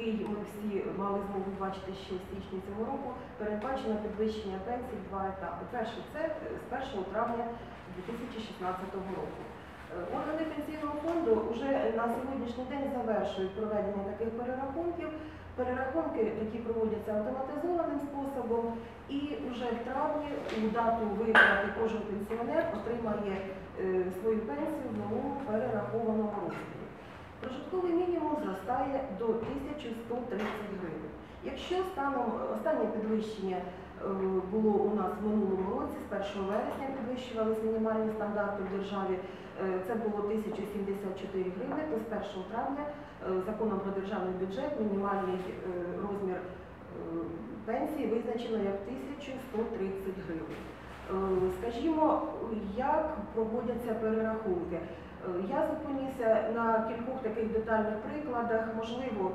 який ми всі мали змогу бачити ще в січні цього року, передбачено підвищення пенсій в два етапи. Перший – це з 1 травня 2016 року. Органи Пенсійного фонду вже на сьогоднішній день завершують проведення таких перерахунків. Перерахунки, які проводяться автоматизованим способом, і вже в травні у дату виплати кожен пенсіонер отримає свою пенсію в новому перерахованому розмірі. Прожитковий мінімум зростає до 1130 гривень. Якщо станом останнє підвищення було у нас в минулому році, з 1 вересня підвищувалися мінімальні стандарти в державі, це було 1074 гривні, то з 1 травня законом про державний бюджет мінімальний розмір пенсії визначено як 1130 гривень. Скажімо, як проводяться перерахунки? Я зупинюся на кількох таких детальних прикладах. Можливо,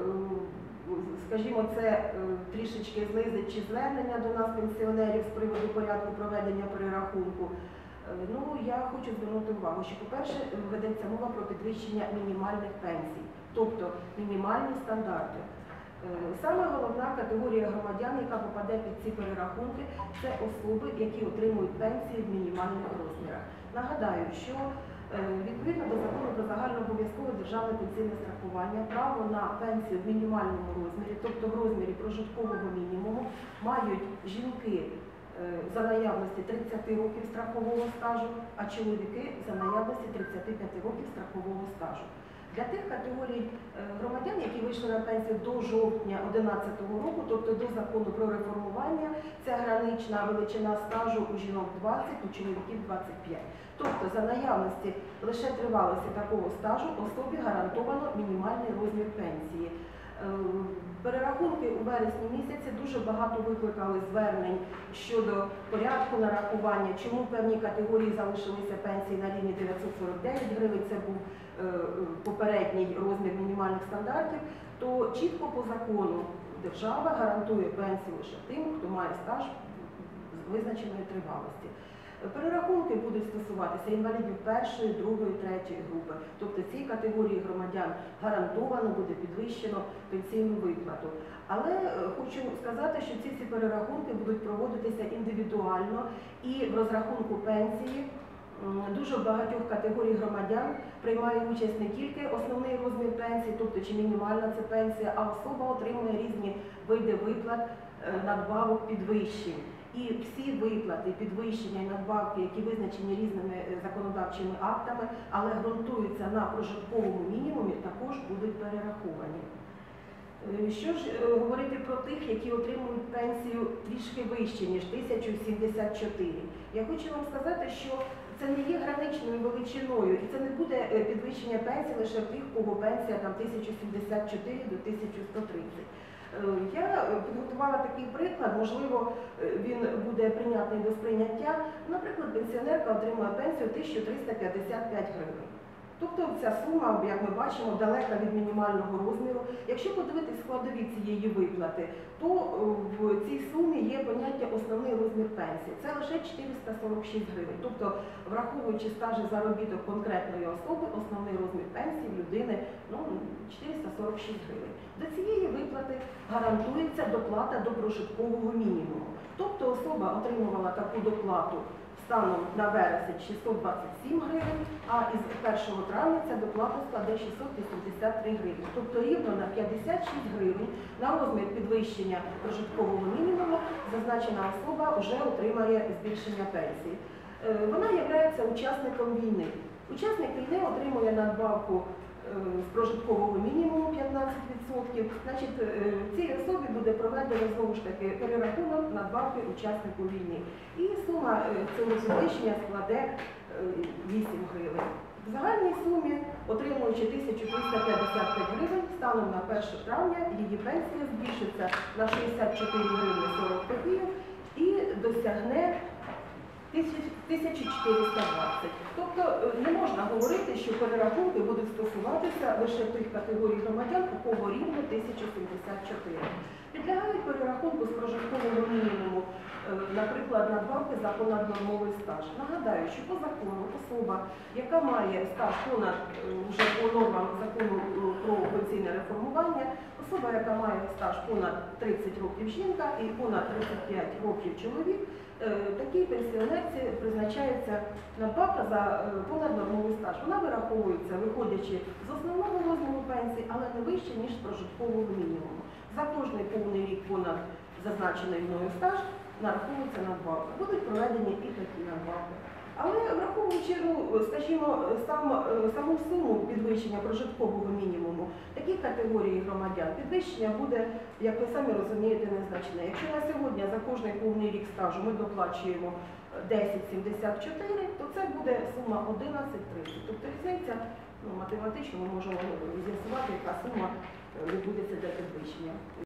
скажімо, це трішечки знизить чи звернення до нас, пенсіонерів, з приводу порядку проведення перерахунку. Ну, я хочу звернути увагу, що, по-перше, ведеться мова про підвищення мінімальних пенсій, тобто мінімальні стандарти. Саме головна категорія громадян, яка попаде під ці перерахунки, це особи, які отримують пенсії в мінімальних розмірах. Нагадаю, що відповідно до закону про загальнообов'язкове державне пенсійне страхування, право на пенсію в мінімальному розмірі, тобто в розмірі прожиткового мінімуму, мають жінки за наявності 30 років страхового стажу, а чоловіки за наявності 35 років страхового стажу. Для тих категорій громадян, які вийшли на пенсію до жовтня 2011 року, тобто до закону про реформування, ця гранична величина стажу у жінок 20, у чоловіків 25. Тобто за наявності лише тривалості такого стажу особі гарантовано мінімальний розмір пенсії. Перерахунки у вересні місяці дуже багато викликали звернень щодо порядку нарахування, чому певні категорії залишилися пенсії на рівні 949 гривень, це був попередній розмір мінімальних стандартів, то чітко по закону держава гарантує пенсію лише тим, хто має стаж визначеної тривалості. Перерахунки будуть стосуватися інвалідів першої, другої, третьої групи. Тобто цій категорії громадян гарантовано буде підвищено пенсійну виплату. Але хочу сказати, що ці всі перерахунки будуть проводитися індивідуально і в розрахунку пенсії дуже багатьох категорій громадян приймає участь не тільки основний розмір пенсії, тобто чи мінімальна це пенсія, а особа отримує різні види виплат, надбавок, підвищень. І всі виплати, підвищення і надбавки, які визначені різними законодавчими актами, але ґрунтуються на прожитковому мінімумі, також будуть перераховані. Що ж говорити про тих, які отримують пенсію трішки вище, ніж 1074? Я хочу вам сказати, що це не є граничною величиною, і це не буде підвищення пенсії лише в тих, кого пенсія там 1074 до 1130. Я підготувала такий приклад, можливо, він буде прийнятний до сприйняття. Наприклад, пенсіонерка отримує пенсію 1355 гривень. Тобто ця сума, як ми бачимо, далека від мінімального розміру. Якщо подивитись складові цієї виплати, то в цій сумі є поняття основний розмір пенсії. Це лише 446 гривень. Тобто, враховуючи стажі заробіток конкретної особи, основний розмір пенсії в людини 446 гривень. До цієї виплати гарантується доплата до прожиткового мінімуму. Тобто особа отримувала таку доплату станом на вересень 627 гривень, а із 1 травня ця доплата складе 683 гривні. Тобто рівно на 56 гривень на розмір підвищення прожиткового мінімуму зазначена особа вже отримає збільшення пенсії. Вона є учасником війни. Учасник війни отримує надбавку з прожиткового мінімуму 15%. Значить, цій особі буде проведено знову ж таки перерахунок надбавки учаснику війни. І сума цього підвищення складе 8 гривень. В загальній сумі, отримуючи 1355 гривень, станом на 1 травня її пенсія збільшиться на 64 гривні 40 копійок і досягне 1420. Тобто не можна говорити, що перерахунки будуть стосуватися лише тих категорій громадян, у кого рівно 1074. Підлягають перерахунку з прожиткового мінімуму наприклад, надбавки за понаднормовий стаж. Нагадаю, що по закону особа, яка має стаж понад вже по нормам закону про пенсійне реформування, особа, яка має стаж понад 30 років жінка і понад 35 років чоловік, такій пенсіонерці призначається надбавка за понаднормовий стаж. Вона вираховується, виходячи з основного розміру пенсії, але не вище, ніж прожиткового мінімуму. За кожний повний рік понад зазначений мною стаж нараховується надбавка. Будуть проведені і такі надбавки. Але враховуючи, скажімо, саму суму підвищення прожиткового мінімуму, такі категорії громадян підвищення буде, як ви самі розумієте, незначне. Якщо на сьогодні за кожний повний рік стажу ми доплачуємо 10,74, то це буде сума 11,30. Тобто різниця, математично ми можемо з'ясувати, яка сума відбудеться для підвищення.